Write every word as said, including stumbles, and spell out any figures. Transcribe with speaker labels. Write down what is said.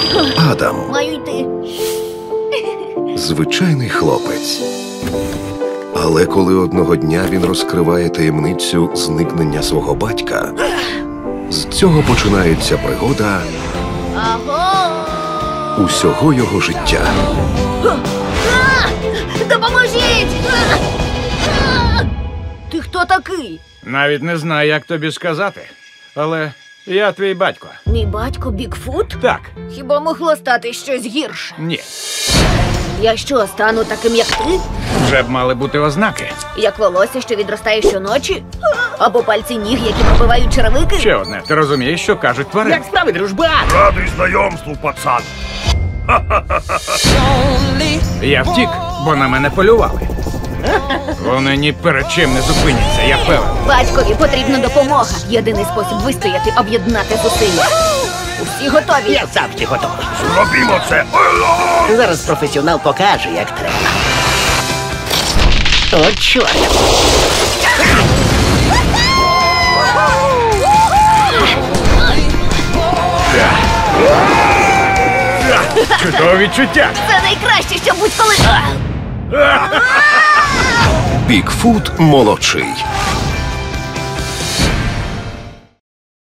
Speaker 1: Адам.
Speaker 2: Маю йти.
Speaker 1: Звичайний хлопець. Але коли одного дня він розкриває таємницю зникнення свого батька, з цього починається пригода
Speaker 2: Аго!
Speaker 1: усього його життя.
Speaker 2: А! Допоможіть! А! А! Ти хто такий?
Speaker 3: Навіть не знаю, як тобі сказати. Але я твій батько.
Speaker 2: Мій батько Бігфут?
Speaker 3: Так,
Speaker 2: Хіба могло стати щось гірше?
Speaker 3: ні.
Speaker 2: Я що, стану таким, як ти?
Speaker 3: Вже б мали бути ознаки.
Speaker 2: Як волосся, що відростає щоночі? Або пальці ніг, які пробивають черевики?
Speaker 3: Ще одне, ти розумієш, що кажуть тварини?
Speaker 4: Як справи, дружбан?
Speaker 5: Радий знайомству, пацан.
Speaker 3: Я втік, бо на мене полювали. Вони ні перед чим не зупиняться, я певен.
Speaker 2: Батькові потрібна допомога. Єдиний спосіб вистояти – об'єднати зусилля. Усі готові?
Speaker 4: Я завжди готовий.
Speaker 5: Зробімо це.
Speaker 4: Зараз професіонал покаже, як треба. О, чорт!
Speaker 3: Чудове відчуття!
Speaker 2: Це найкраще, що будь-коли...
Speaker 1: Бігфут молодший.